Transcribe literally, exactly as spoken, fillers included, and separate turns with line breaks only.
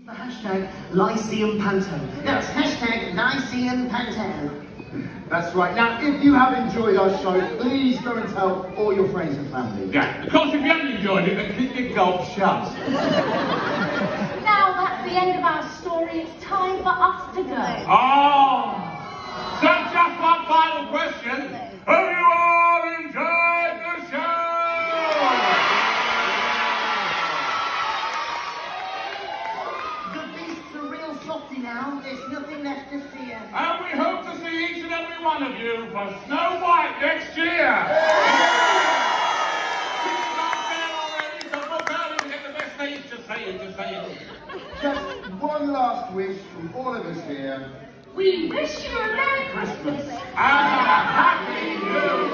The hashtag Lyceum Panto.
That's hashtag Lyceum Panto.
That's right. Now, if you have enjoyed our show, please go and tell all your friends and family.
Yeah, of course, if you haven't enjoyed it, then keep your gob shut.
Now that's the end of our story. It's time for us to go.
Oh! So just one final question. Have you all enjoyed the show?
The beasts are real softy now. There's nothing left to fear.
And we hope to see each and every one of you for Snow White next year. Tickets aren't there already, so book early to get the best days. Just say it, just say it.
Just one last wish from all of us here.
We wish you a Merry Christmas
And a Happy New Year.